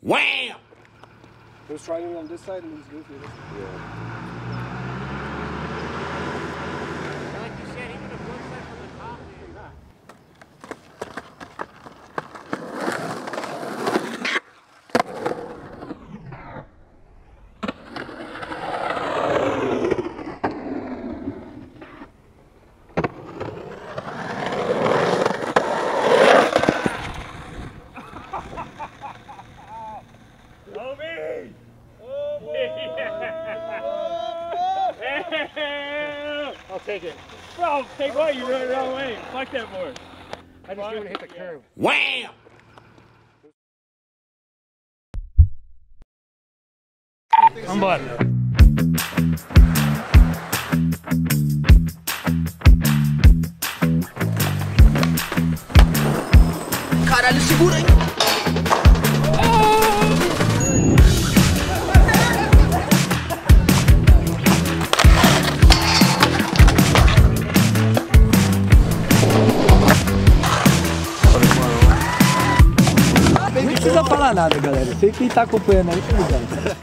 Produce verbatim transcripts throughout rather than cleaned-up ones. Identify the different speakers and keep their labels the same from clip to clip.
Speaker 1: Wham!
Speaker 2: He was trying on this side and he's goofy. Yeah.
Speaker 3: I'll take it. Bro, take what? You run the wrong way. Fuck that board. I just didn't hit the curb.
Speaker 1: Wham!
Speaker 3: Vambora.
Speaker 1: Caralho, segura aí.
Speaker 4: Não precisa falar nada, galera. Sei que tá acompanhando aí, tá ligado?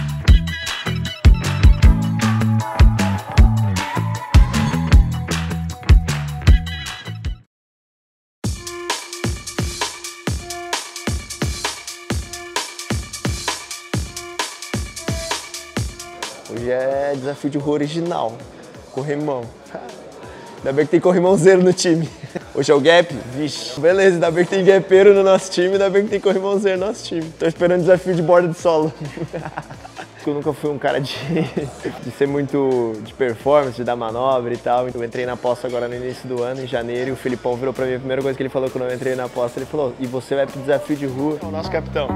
Speaker 5: Hoje é desafio de rua original, corrimão. Ainda bem que tem corrimãozeiro no time. Hoje é o gap? Vixe. Beleza, ainda bem que tem gapeiro no nosso time, ainda bem que tem corrimãozeiro no nosso time. Tô esperando desafio de borda de solo. Eu nunca fui um cara de, de ser muito de performance, de dar manobra e tal. Eu entrei na aposta agora no início do ano, em janeiro, e o Filipão virou pra mim, a primeira coisa que ele falou quando eu entrei na aposta, ele falou: e você vai pro desafio de rua? É o nosso capitão.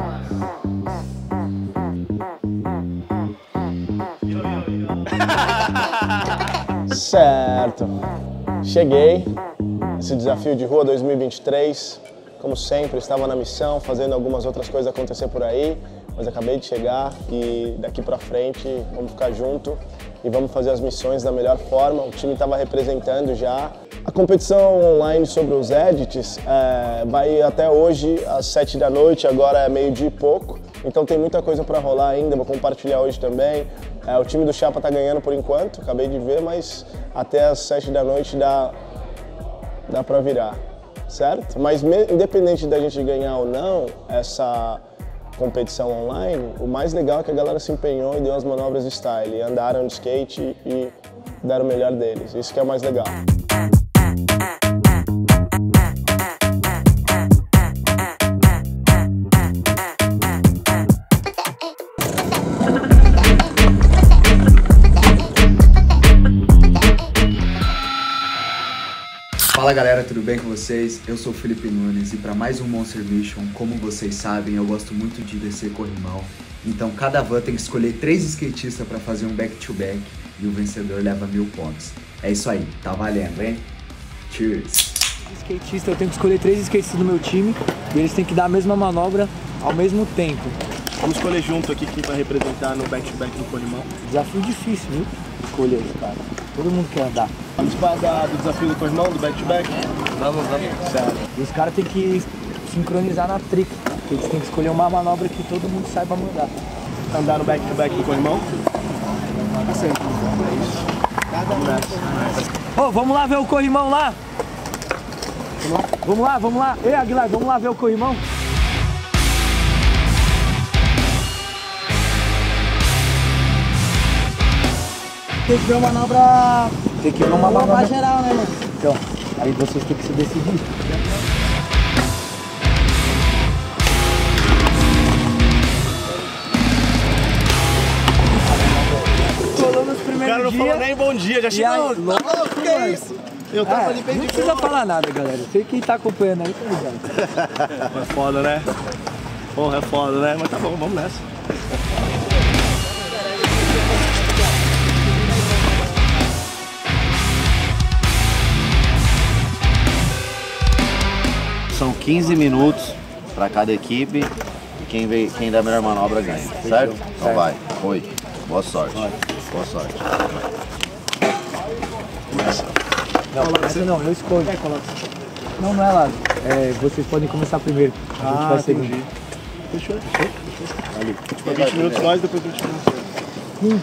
Speaker 6: Certo, cheguei, esse desafio de rua dois mil e vinte e três, como sempre, estava na missão, fazendo algumas outras coisas acontecer por aí, mas acabei de chegar e daqui pra frente vamos ficar junto e vamos fazer as missões da melhor forma. O time estava representando já. A competição online sobre os edits é, vai até hoje às sete da noite, agora é meio-dia e pouco, então tem muita coisa para rolar ainda, vou compartilhar hoje também. É, o time do Chapa tá ganhando por enquanto, acabei de ver, mas até às sete da noite dá, dá pra virar, certo? Mas me, independente da gente ganhar ou não essa competição online, o mais legal é que a galera se empenhou e deu as manobras de style, andaram de skate e deram o melhor deles, isso que é o mais legal.
Speaker 7: Fala galera, tudo bem com vocês? Eu sou o Felipe Nunes e para mais um Monster Mission, como vocês sabem, eu gosto muito de descer corrimão. Então cada van tem que escolher três skatistas para fazer um back-to-back e o vencedor leva mil pontos. É isso aí, tá valendo, hein? Cheers!
Speaker 4: Skatista, eu tenho que escolher três skatistas do meu time e eles têm que dar a mesma manobra ao mesmo tempo.
Speaker 6: Vamos escolher junto aqui quem vai representar no back-to-back do corrimão.
Speaker 4: Desafio difícil, viu? Escolher, cara. Todo mundo quer andar.
Speaker 6: Vamos participar do desafio do corrimão, do back-to-back?
Speaker 4: Vamos, vamos. Certo. E os caras têm que sincronizar na trick. Eles têm que escolher uma manobra que todo mundo saiba mandar.
Speaker 6: Andar no back-to-back do corrimão?
Speaker 4: Sempre. É isso. Cada um nessa. Ô, vamos lá ver o corrimão lá? Vamos lá, vamos lá. Ei, Aguilar, vamos lá ver o corrimão? Tem que ver uma manobra... Tem que ver uma manobra mais geral, né, mano? Então, aí vocês têm que se decidir. Colou nos primeiros dias... O
Speaker 6: cara não falou nem bom dia, já chegou.
Speaker 4: Tá louco, que é isso?
Speaker 6: Eu tava
Speaker 4: é,
Speaker 6: ali bem
Speaker 4: não
Speaker 6: de
Speaker 4: precisa
Speaker 6: boa.
Speaker 4: falar nada, galera. Sei que tá acompanhando aí, tá ligado?
Speaker 6: É foda, né? Porra, é foda, né? Mas tá bom, vamos nessa.
Speaker 8: São quinze minutos para cada equipe e quem, vê, quem dá a melhor manobra ganha, certo? Então vai, foi. Boa sorte. Boa sorte. Começa.
Speaker 4: Não, essa não, eu escolho. Não, não é lá. É, vocês podem começar primeiro. A gente
Speaker 6: Ah,
Speaker 4: vai seguir.
Speaker 6: entendi. Fechou, fechou, fechou. Ali. Tipo, vinte minutos mais, depois vinte minutos. Hum.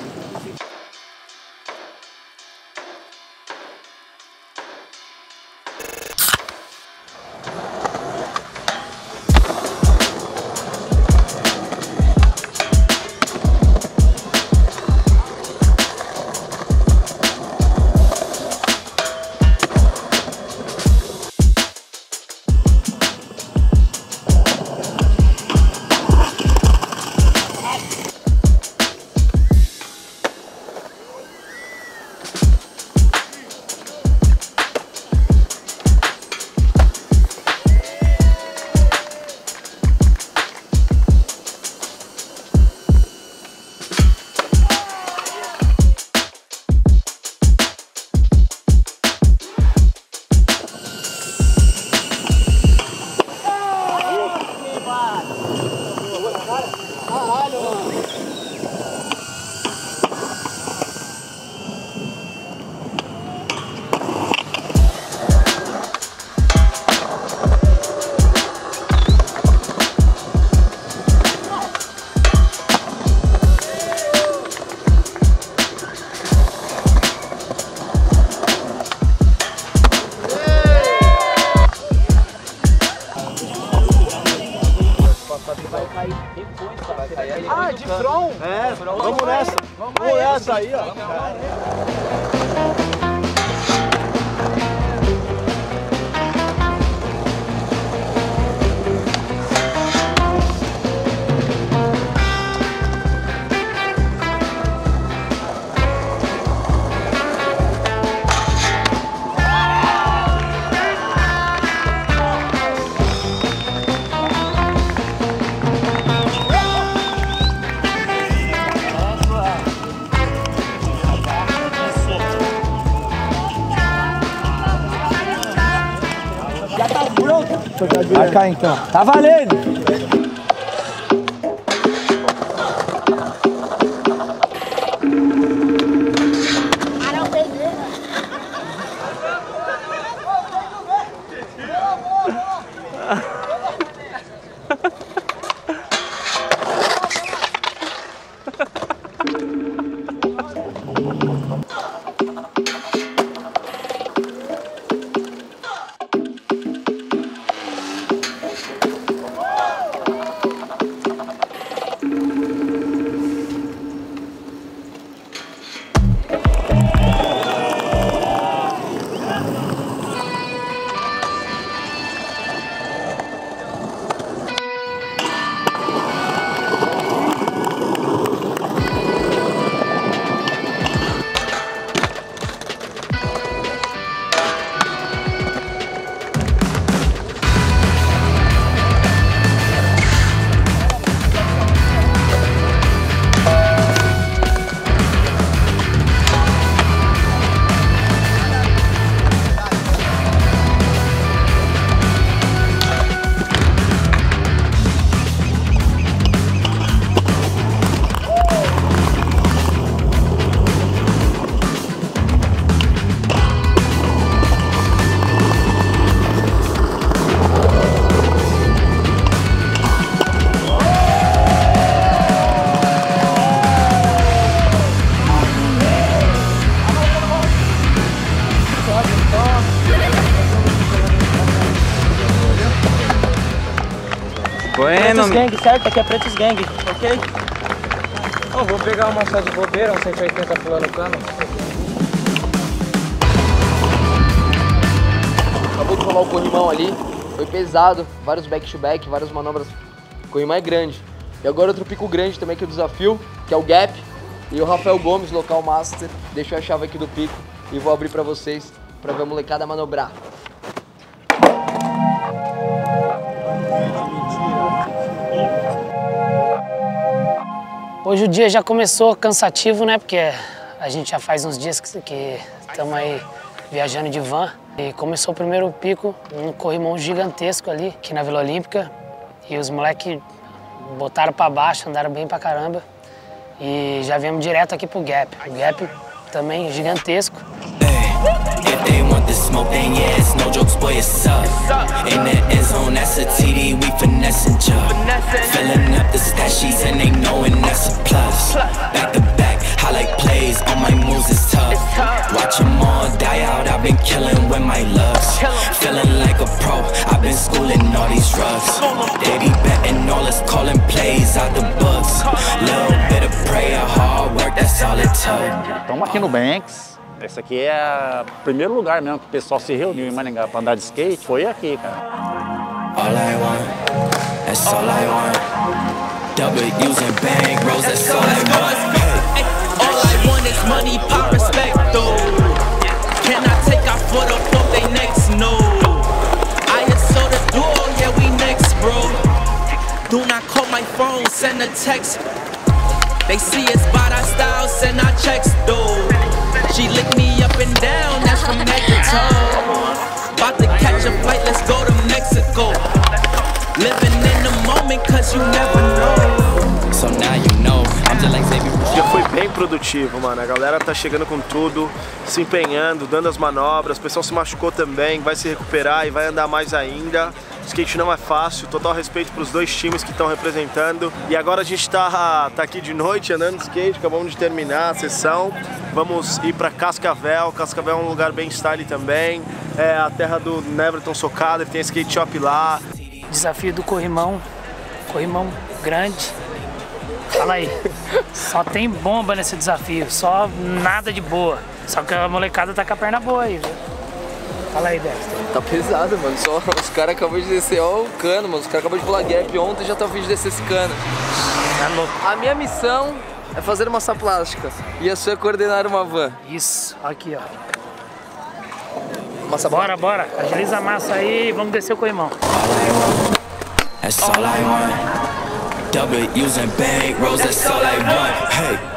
Speaker 1: Ah, de front?
Speaker 6: É, vamos nessa. Vamos nessa aí, ó.
Speaker 4: Marcar então. Tá valendo!
Speaker 1: Pretos Gang, certo? Aqui é Pretos Gang, ok? Oh, vou pegar uma só de bobeira, um cento e oitenta pulando o cano.
Speaker 9: Acabou de rolar o corrimão ali, foi pesado, vários back-to-back, várias manobras. O corrimão é grande. E agora outro pico grande também que é o desafio, que é o Gap. E o Rafael Gomes, local master, deixou a chave aqui do pico e vou abrir pra vocês, pra ver a molecada manobrar.
Speaker 10: Hoje o dia já começou cansativo, né? Porque a gente já faz uns dias que estamos aí viajando de van. E começou o primeiro pico, um corrimão gigantesco ali, aqui na Vila Olímpica. E os moleques botaram pra baixo, andaram bem pra caramba. E já viemos direto aqui pro Gap. O Gap também gigantesco. If they want the smoke, then yeah, it's no jokes, boy, it's up. In the end
Speaker 11: tone, that's a T D, we finessing job. Filling up the stat sheets and they knowing that's a plus. Back to back, highlight plays, all my moves is tough. Watch them all die out, I've been killing with my looks. Feeling like a pro, I've been schooling all these rugs. They be betting all us calling plays out the books. Little bit of prayer, hard work, that's all it took.
Speaker 12: Estamos aqui no Banks. Esse aqui é o primeiro lugar mesmo que o pessoal se reuniu em Maringá para andar de skate. Foi aqui, cara.
Speaker 11: All I want, that's all I want. W's and bang rolls, that's all I want. Hey, all I want is money, pop, respect, though. Can I take off for the fuck they next? No. I had sold the duo, yeah, we next, bro. Do not call my phone, send a text. They see us by our style, send our checks, though. She licked me up and down, that's from head to toe. About to catch a flight, let's go to Mexico. Living in the moment, cause you never know. So now you know, I'm just like baby.
Speaker 6: O dia foi bem produtivo, mano. A galera tá chegando com tudo, se empenhando, dando as manobras. O pessoal se machucou também, vai se recuperar e vai andar mais ainda. O skate não é fácil, total respeito para os dois times que estão representando. E agora a gente tá, tá aqui de noite andando de skate, acabamos de terminar a sessão. Vamos ir para Cascavel. Cascavel é um lugar bem style também. É a terra do Neverton Socado, ele tem skate shop lá.
Speaker 10: Desafio do corrimão, corrimão grande. Fala aí, só tem bomba nesse desafio, só nada de boa. Só que a molecada tá com a perna boa aí, viu? Fala aí, Dexter.
Speaker 9: Tá pesado, mano. Só os caras acabou de descer, ó, o cano, mano. Os caras acabou de pular gap ontem e já tá a fim de descer esse cano.
Speaker 10: Tá louco.
Speaker 9: A minha missão é fazer massa plástica e a sua é coordenar uma van.
Speaker 10: Isso, aqui, ó.
Speaker 9: Massa
Speaker 10: bora, bora. Agiliza a massa aí e vamos descer o corrimão.
Speaker 11: That's all I want. W's and bang rolls, that's all I want. Hey.